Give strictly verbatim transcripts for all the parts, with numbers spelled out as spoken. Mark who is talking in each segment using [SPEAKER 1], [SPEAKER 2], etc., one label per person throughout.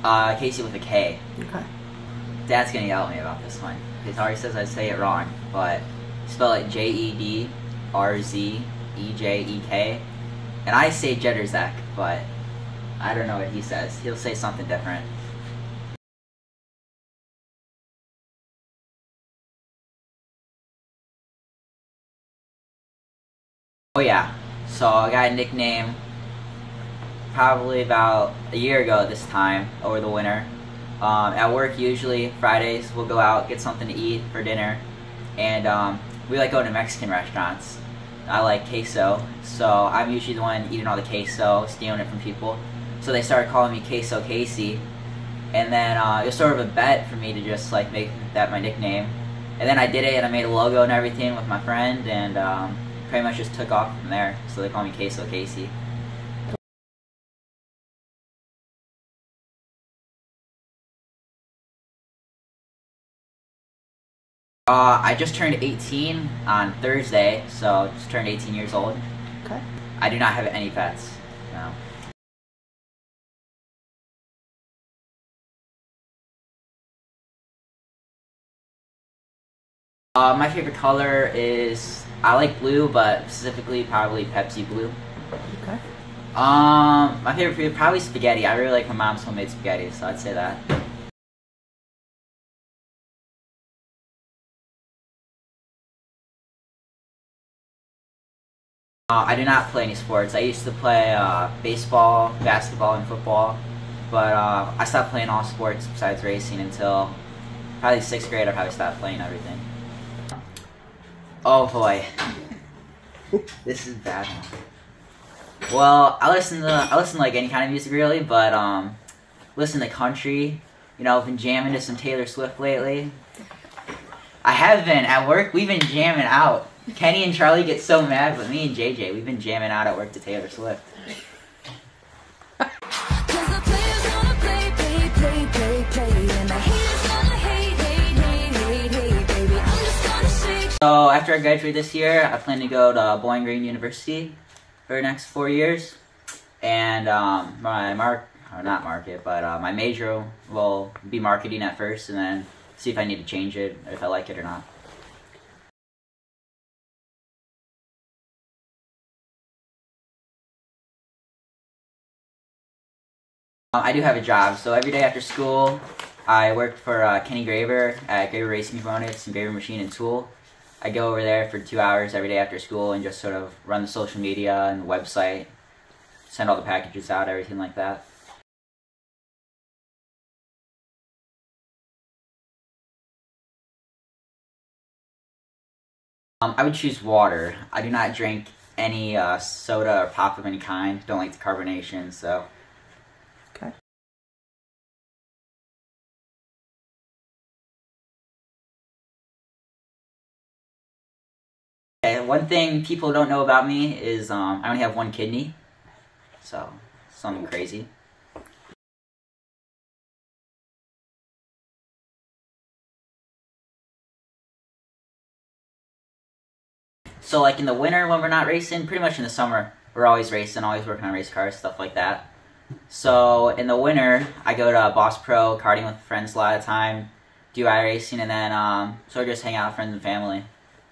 [SPEAKER 1] Uh, Kasey with a K.
[SPEAKER 2] Okay.
[SPEAKER 1] Dad's gonna yell at me about this one. He already says I say it wrong, but spell it J E D R Z E J E K. And I say Jedrzak, but I don't know what he says. He'll say something different. Oh yeah, so I got a nickname probably about a year ago this time, over the winter. Um, at work usually, Fridays, we'll go out, get something to eat for dinner, and um, we like going to Mexican restaurants. I like queso, so I'm usually the one eating all the queso, stealing it from people. So they started calling me Queso Kasey, and then uh, it was sort of a bet for me to just like make that my nickname. And then I did it, and I made a logo and everything with my friend, and um, pretty much just took off from there, so they call me Queso Kasey. Uh, I just turned eighteen on Thursday, so just turned eighteen years old.
[SPEAKER 2] Okay.
[SPEAKER 1] I do not have any pets, no. Uh, my favorite color is, I like blue, but specifically probably Pepsi blue.
[SPEAKER 2] Okay.
[SPEAKER 1] Um, my favorite food, probably spaghetti. I really like my mom's homemade spaghetti, so I'd say that. Uh, I do not play any sports. I used to play uh, baseball, basketball, and football, but uh, I stopped playing all sports besides racing until probably sixth grade. I probably stopped playing everything. Oh boy, this is bad. Well, I listen to I listen to like any kind of music really, but um, listen to country. You know, I've been jamming to some Taylor Swift lately. I have been at work. We've been jamming out. Kenny and Charlie get so mad, but me and J J, we've been jamming out at work to Taylor Swift. So after I graduate this year, I plan to go to Bowling Green University for the next four years, and um, my mark, or not market, but uh, my major will be marketing at first, and then see if I need to change it, or if I like it or not. Uh, I do have a job, so every day after school, I work for uh, Kenny Graver at Graver Racing Components and Graver Machine and Tool. I go over there for two hours every day after school and just sort of run the social media and the website, send all the packages out, everything like that. Um, I would choose water. I do not drink any uh, soda or pop of any kind. Don't like the carbonation, so.
[SPEAKER 2] Okay.
[SPEAKER 1] Okay, one thing people don't know about me is um, I only have one kidney, so something crazy. So like in the winter when we're not racing, pretty much in the summer, we're always racing, always working on race cars, stuff like that. So in the winter, I go to Boss Pro, karting with friends a lot of the time, do iRacing, and then um, sort of just hang out with friends and family.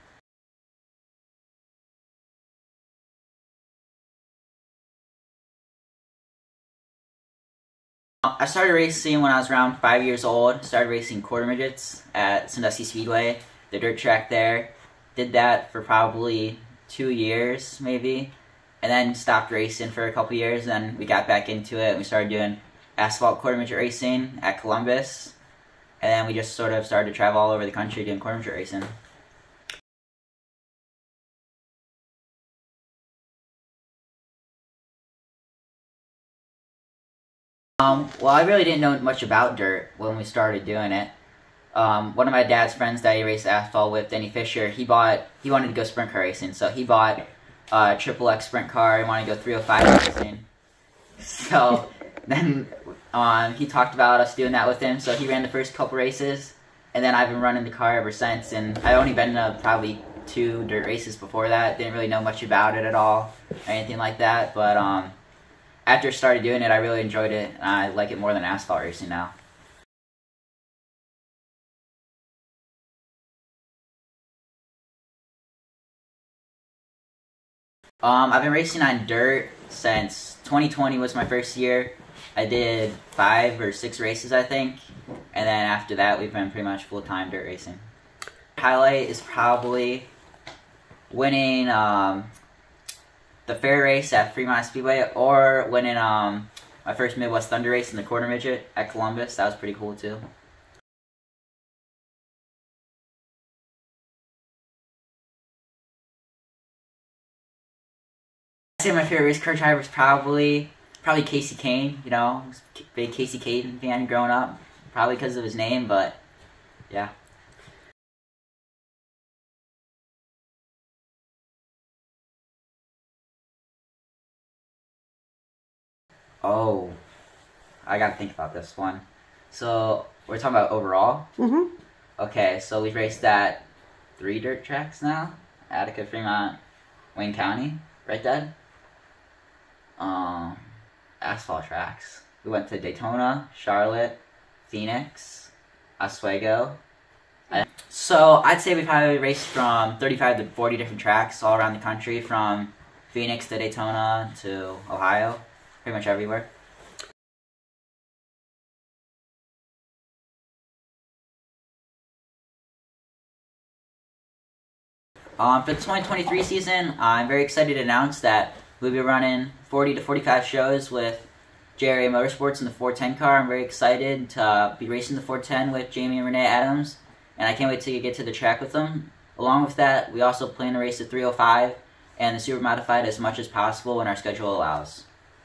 [SPEAKER 1] I started racing when I was around five years old. Started racing quarter midgets at Sandusky Speedway, the dirt track there. Did that for probably two years, maybe, and then stopped racing for a couple years. Then we got back into it, and we started doing asphalt quarter midget racing at Columbus, and then we just sort of started to travel all over the country doing quarter midget racing. Um, well, I really didn't know much about dirt when we started doing it. Um, one of my dad's friends that he raced asphalt with, Denny Fisher, he bought, he wanted to go sprint car racing, so he bought a triple X sprint car, he wanted to go three oh five racing. So, then, um, he talked about us doing that with him, so he ran the first couple races, and then I've been running the car ever since, and I've only been to probably two dirt races before that, didn't really know much about it at all, or anything like that, but, um, after I started doing it, I really enjoyed it, and I like it more than asphalt racing now. Um, I've been racing on dirt since twenty twenty was my first year. I did five or six races, I think, and then after that, we've been pretty much full-time dirt racing. Highlight is probably winning um, the fair race at Fremont Speedway, or winning um, my first Midwest Thunder race in the quarter midget at Columbus. That was pretty cool too. I'd say my favorite race car driver is probably probably Kasey J. You know, I was a big Kasey J fan growing up, probably because of his name, but yeah. Oh, I gotta think about this one. So we're talking about overall.
[SPEAKER 2] Mm-hmm.
[SPEAKER 1] Okay, so we've raced at three dirt tracks now: Attica, Fremont, Wayne County, right, Dad? Um, asphalt tracks. We went to Daytona, Charlotte, Phoenix, Oswego. So I'd say we've probably raced from thirty-five to forty different tracks all around the country, from Phoenix to Daytona to Ohio, pretty much everywhere. Um, for the twenty twenty-three season, I'm very excited to announce that we'll be running forty to forty-five shows with J R A Motorsports in the four ten car. I'm very excited to uh, be racing the four ten with Jamie and Renee Adams, and I can't wait to get to the track with them. Along with that, we also plan to race the three oh five and the Super Modified as much as possible when our schedule allows.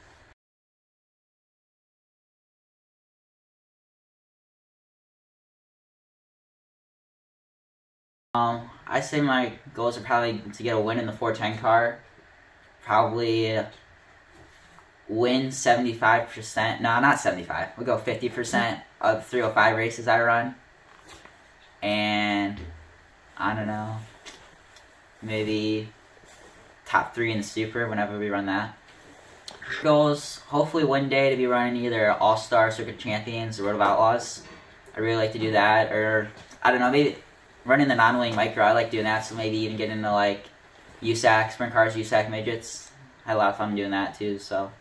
[SPEAKER 1] Um, I say my goals are probably to get a win in the four ten car, probably win seventy-five percent, no, not seventy-five, we'll go fifty percent of the three oh five races I run, and I don't know, maybe top three in the Super whenever we run that. Goals, hopefully one day to be running either All-Star, Circuit Champions, or Road of Outlaws. I really like to do that, or I don't know, maybe running the non-wing micro, I like doing that, so maybe even get into like U S A C, sprint cars, U S A C midgets. I had a lot of fun doing that too, so.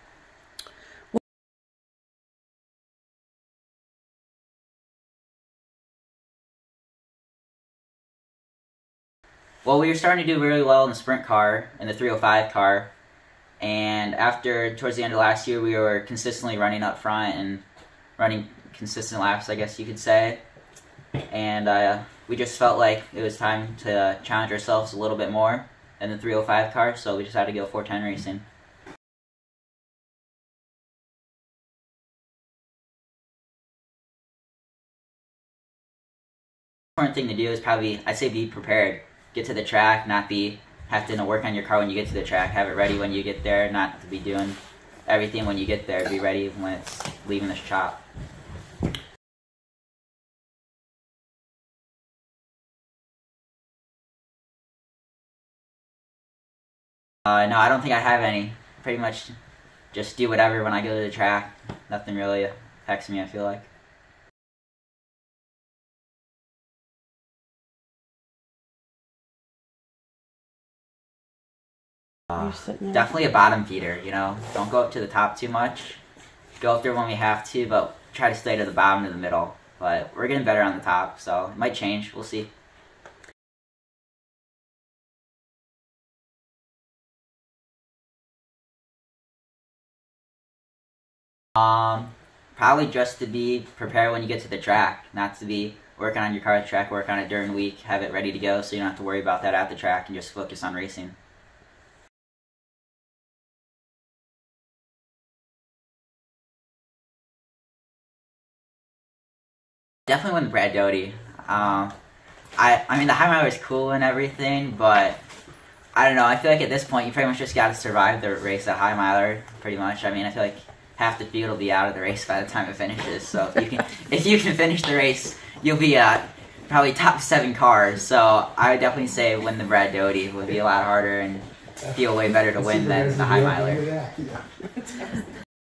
[SPEAKER 1] Well, we were starting to do really well in the sprint car, in the three oh five car, and after, towards the end of last year, we were consistently running up front and running consistent laps, I guess you could say, and uh, we just felt like it was time to challenge ourselves a little bit more in the three oh five car, so we decided to go four ten racing. Important thing to do is probably, I'd say, be prepared. Get to the track, not be have to work on your car when you get to the track. Have it ready when you get there, not to be doing everything when you get there. Be ready when it's leaving the shop. Uh, no, I don't think I have any. Pretty much just do whatever when I go to the track. Nothing really affects me, I feel like. Uh, definitely a bottom feeder, you know. Don't go up to the top too much. Go up there when we have to, but try to stay to the bottom to the middle. But we're getting better on the top, so it might change. We'll see. Um, probably just to be prepared when you get to the track, not to be working on your car at the track, work on it during the week, have it ready to go so you don't have to worry about that at the track and just focus on racing. Definitely win the Brad Doty. Um, I, I mean, the high miler is cool and everything, but I don't know, I feel like at this point you pretty much just got to survive the race at high miler, pretty much. I mean, I feel like half the field will be out of the race by the time it finishes. So if you can, if you can finish the race, you'll be uh, probably top seven cars. So I would definitely say win the Brad Doty. It would be a lot harder and feel way better to win than the high miler.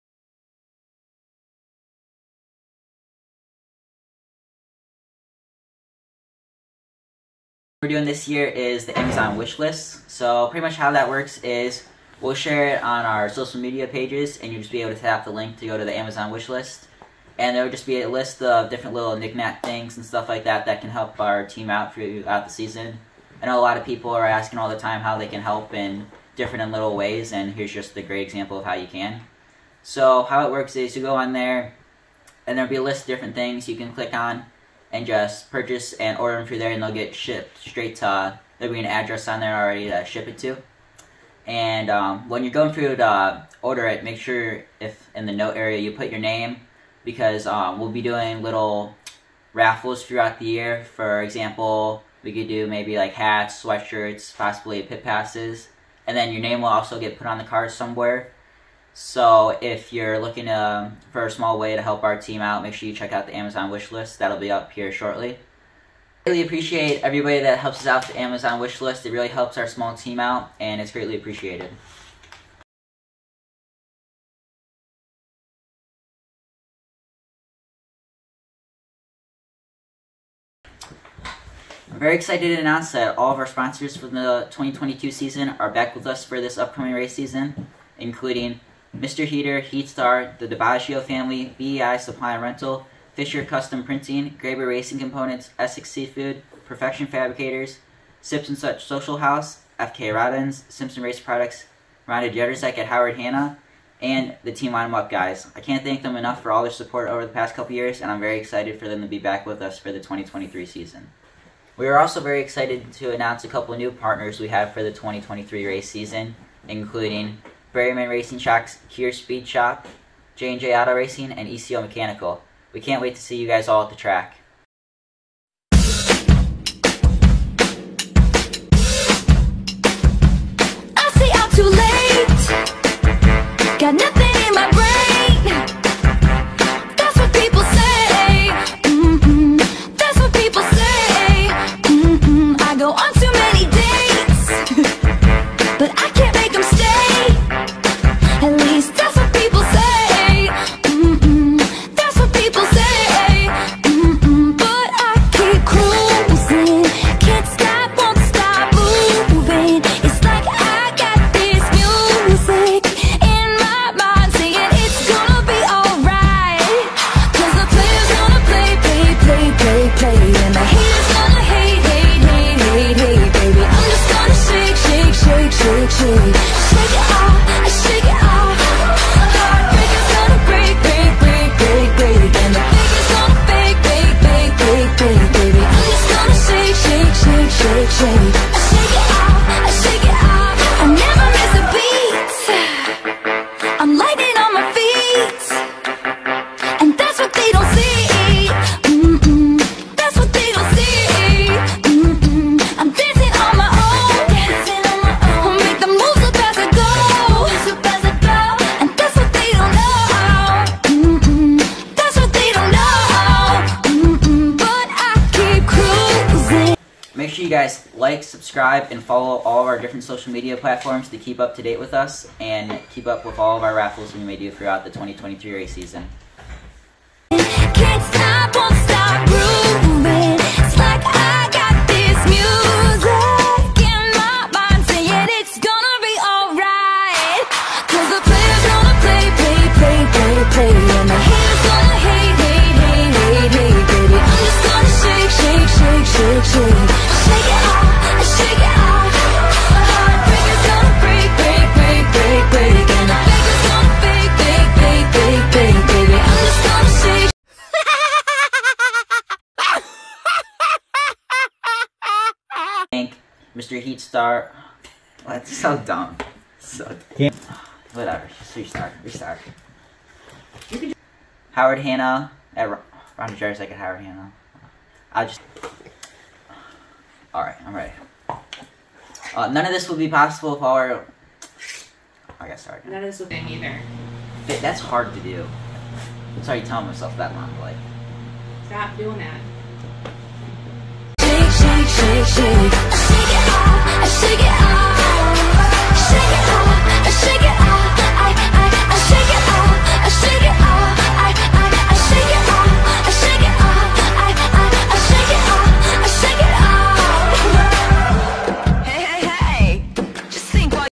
[SPEAKER 1] We're doing this year is the Amazon wish list. So pretty much how that works is we'll share it on our social media pages, and you'll just be able to tap the link to go to the Amazon wish list. And there will just be a list of different little knick-knack things and stuff like that that can help our team out throughout the season. I know a lot of people are asking all the time how they can help in different and little ways, and here's just a great example of how you can. So how it works is you go on there, and there'll be a list of different things you can click on and just purchase and order them through there, and they'll get shipped straight to, uh, there'll be an address on there already to ship it to. And um, when you're going through to order it, make sure if in the note area you put your name, because um, we'll be doing little raffles throughout the year. For example, we could do maybe like hats, sweatshirts, possibly pit passes, and then your name will also get put on the card somewhere. So if you're looking to, for a small way to help our team out, make sure you check out the Amazon wish list. That'll be up here shortly. Really appreciate everybody that helps us out with the Amazon wish list. It really helps our small team out, and it's greatly appreciated. I'm very excited to announce that all of our sponsors for the twenty twenty-two season are back with us for this upcoming race season, including Mister Heater, Heatstar, the DiBaggio family, B E I Supply and Rental, Fisher Custom Printing, Graber Racing Components, Essex Seafood, Perfection Fabricators, Sips and Such Social House, F K Robbins, Simpson Race Products, Rhonda Jettersek at Howard Hanna, and the Team Line 'em Up guys. I can't thank them enough for all their support over the past couple years, and I'm very excited for them to be back with us for the twenty twenty-three season. We are also very excited to announce a couple new partners we have for the twenty twenty-three race season, including Berryman Racing Shocks, Kier Speed Shop, J and J Auto Racing, and E C O Mechanical. We can't wait to see you guys all at the track.
[SPEAKER 3] I stay out too late, got nothing in my brain. That's what people say. Mm-mm. That's what people say. Mm-mm. I go on too many dates, but I can't make them stay. At least that's what people say. Mm-mm. That's what people say. Mm-mm. But I keep cruising, can't stop, won't stop moving. It's like I got this music in my mind saying it's gonna be alright. Cause the player's gonna play, play, play, play, play, and the haters gonna hate, hate, hate, hate, hate, baby. I'm just gonna shake, shake, shake, shake, shake. Shake it off, I shake it off. A heartbreaker's gonna break, break, break, break, break, and the faker's gonna fake, fake, fake, fake, fake, baby. I'm just gonna shake, shake, shake, shake, shake. I shake it off, I shake it off. I never miss a beat. I'm lightning on my feet, and that's what they don't see. Mm-mm. That's what they don't see. Mm-mm. I'm dancing on my own, dancing on my own. Make the moves up as I go, up as I go. And that's what they don't know. Mm-mm. That's what they don't know. Mm-mm. But I keep cruising.
[SPEAKER 1] Make sure you guys like, subscribe, and follow all of our different social media platforms to keep up to date with us and keep up with all of our raffles we may do throughout the twenty twenty-three race season.
[SPEAKER 3] Can't stop, won't stop grooving. It's like I got this music in my mind saying it's gonna be alright. Cause the player's gonna play, play, play, play, play, and the haters gonna hate, hate, hate, hate, hate, baby. I'm just gonna shake, shake, shake, shake, shake. Shake it off, I shake it off. A heartbreaker's gonna break, break, break, break, break, and the faker's gonna fake, fake, fake, fake, fake, baby. I'm just gonna shake.
[SPEAKER 1] Thank Mister Heatstar. That's so dumb. So dumb. Whatever. Just restart. Restart. Howard Hanna at Rhonda Jettersek at Howard Hanna. I'll just. Alright, I'm ready. Uh, none of this would be possible if our. I got started.
[SPEAKER 4] None of this would be either.
[SPEAKER 1] That's hard to do. I'm sorry telling myself that, Mom. Like.
[SPEAKER 4] Stop doing that.
[SPEAKER 3] Shake, shake, shake, shake. I shake it off, I shake